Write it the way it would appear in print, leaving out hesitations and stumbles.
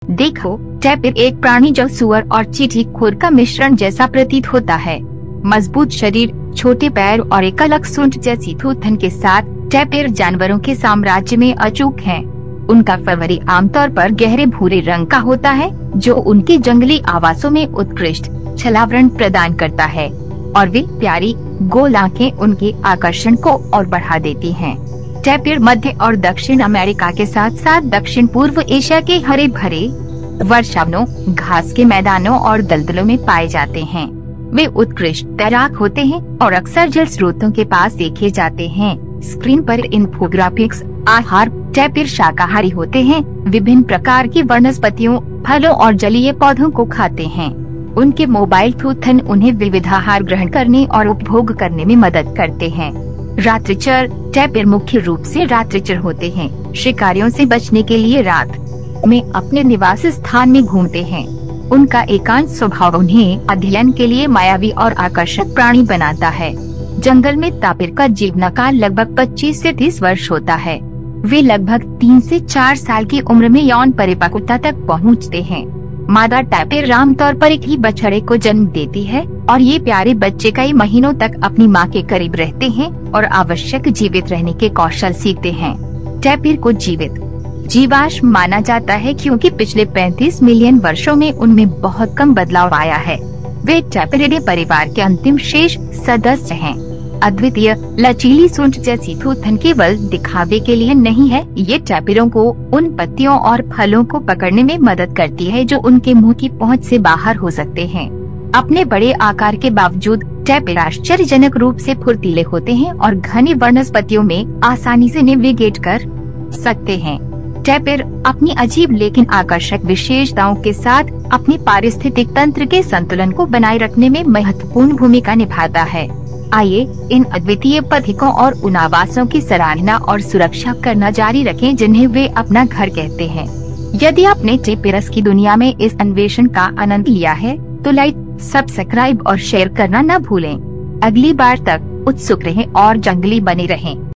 देखो, टैपिर एक प्राणी जो सुअर और चींटी खुर का मिश्रण जैसा प्रतीत होता है। मजबूत शरीर, छोटे पैर और एक अलग सूंड जैसी थूथन के साथ टैपिर जानवरों के साम्राज्य में अचूक हैं। उनका फरवरी आमतौर पर गहरे भूरे रंग का होता है, जो उनके जंगली आवासों में उत्कृष्ट छलावरण प्रदान करता है, और वे प्यारी गोल आंखें उनके आकर्षण को और बढ़ा देती हैं। टैपिर मध्य और दक्षिण अमेरिका के साथ साथ दक्षिण पूर्व एशिया के हरे भरे वर्षावनों, घास के मैदानों और दलदलों में पाए जाते हैं। वे उत्कृष्ट तैराक होते हैं और अक्सर जल स्रोतों के पास देखे जाते हैं। स्क्रीन पर इन्फोग्राफिक्स। आहार। टैपिर शाकाहारी होते हैं, विभिन्न प्रकार की वनस्पतियों, फलों और जलीय पौधों को खाते हैं। उनके मोबाइल थूथन उन्हें विविधाहार ग्रहण करने और उपभोग करने में मदद करते हैं। रात्रिचर। टैपिर मुख्य रूप से रात्रिचर होते हैं। शिकारियों से बचने के लिए रात में अपने निवास स्थान में घूमते हैं। उनका एकांत स्वभाव उन्हें अध्ययन के लिए मायावी और आकर्षक प्राणी बनाता है। जंगल में टैपिर का जीवनकाल लगभग 25 से 30 वर्ष होता है। वे लगभग 3 से 4 साल की उम्र में यौन परिपक्वता तक पहुंचते हैं। मादा टैपिर आमतौर पर एक ही बछड़े को जन्म देती है और ये प्यारे बच्चे कई महीनों तक अपनी मां के करीब रहते हैं और आवश्यक जीवित रहने के कौशल सीखते हैं। टैपिर को जीवित जीवाश्म माना जाता है क्योंकि पिछले 35 मिलियन वर्षों में उनमें बहुत कम बदलाव आया है। वे टैपिरिडे परिवार के अंतिम शेष सदस्य हैं। अद्वितीय लचीली सूंड जैसी थूथन केवल दिखावे के लिए नहीं है, ये टैपिरों को उन पत्तियों और फलों को पकड़ने में मदद करती है जो उनके मुंह की पहुंच से बाहर हो सकते हैं। अपने बड़े आकार के बावजूद टैपिर आश्चर्यजनक रूप से फुर्तीले होते हैं और घनी वनस्पतियों में आसानी से नेविगेट कर सकते हैं। टैपिर अपनी अजीब लेकिन आकर्षक विशेषताओं के साथ अपने पारिस्थितिक तंत्र के संतुलन को बनाए रखने में महत्वपूर्ण भूमिका निभाता है। आइए इन अद्वितीय पथिकों और उन आवासों की सराहना और सुरक्षा करना जारी रखें जिन्हें वे अपना घर कहते हैं। यदि आपने टैपिरस की दुनिया में इस अन्वेषण का आनंद लिया है तो लाइक, सब्सक्राइब और शेयर करना न भूलें। अगली बार तक उत्सुक रहें और जंगली बने रहें।